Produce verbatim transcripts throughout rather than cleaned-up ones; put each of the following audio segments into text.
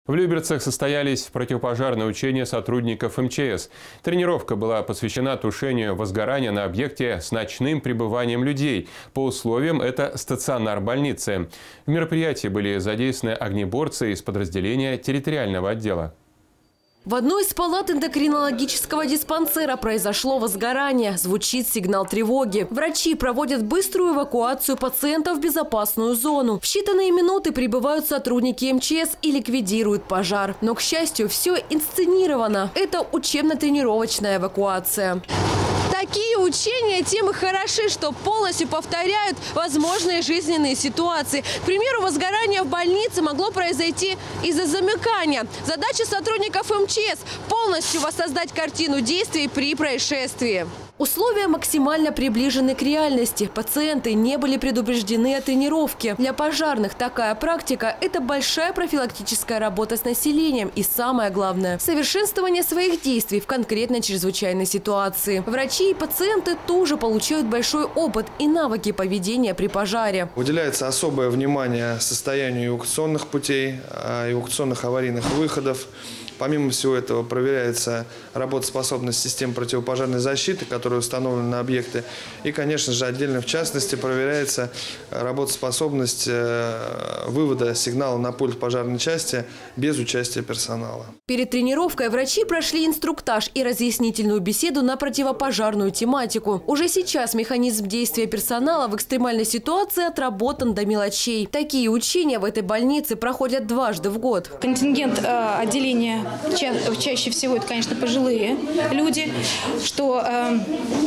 В Люберцах состоялись противопожарные учения сотрудников эм че эс. Тренировка была посвящена тушению возгорания на объекте с ночным пребыванием людей. По условиям это стационар больницы. В мероприятии были задействованы огнеборцы из подразделения территориального отдела. В одной из палат эндокринологического диспансера произошло возгорание. Звучит сигнал тревоги. Врачи проводят быструю эвакуацию пациентов в безопасную зону. В считанные минуты прибывают сотрудники эм че эс и ликвидируют пожар. Но, к счастью, все инсценировано. Это учебно-тренировочная эвакуация. Такие учения тем и хороши, что полностью повторяют возможные жизненные ситуации. К примеру, возгорание в больнице могло произойти из-за замыкания. Задача сотрудников эм че эс – полностью воссоздать картину действий при происшествии. Условия максимально приближены к реальности. Пациенты не были предупреждены о тренировке. Для пожарных такая практика – это большая профилактическая работа с населением. И самое главное – совершенствование своих действий в конкретной чрезвычайной ситуации. Врачи и пациенты тоже получают большой опыт и навыки поведения при пожаре. Уделяется особое внимание состоянию эвакуационных путей, эвакуационных аварийных выходов. Помимо всего этого проверяется работоспособность систем противопожарной защиты, которые установлены на объекты. И, конечно же, отдельно в частности проверяется работоспособность вывода сигнала на пульт пожарной части без участия персонала. Перед тренировкой врачи прошли инструктаж и разъяснительную беседу на противопожарную тематику. Уже сейчас механизм действия персонала в экстремальной ситуации отработан до мелочей. Такие учения в этой больнице проходят дважды в год. Контингент э, отделения ча чаще всего это, конечно, пожилые люди, что э,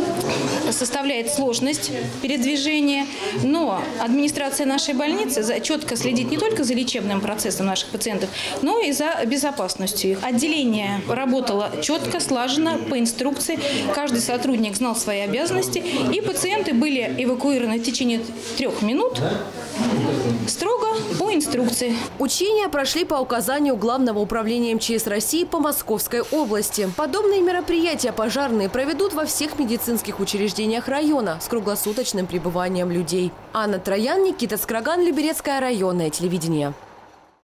составляет сложность передвижения. Но администрация нашей больницы четко следит не только за лечебным процессом наших пациентов, но и за безопасностью их. Отделение работало четко, слаженно, по инструкции. Каждый сотрудник знал свои обязанности, и пациенты были эвакуированы в течение трех минут строго по инструкции. Учения прошли по указанию Главного управления эм че эс России по Московской области. Подобные мероприятия пожарные проведут во всех медицинских учреждениях района с круглосуточным пребыванием людей. Анна Троян, Никита Скраган, Люберецкое районное телевидение.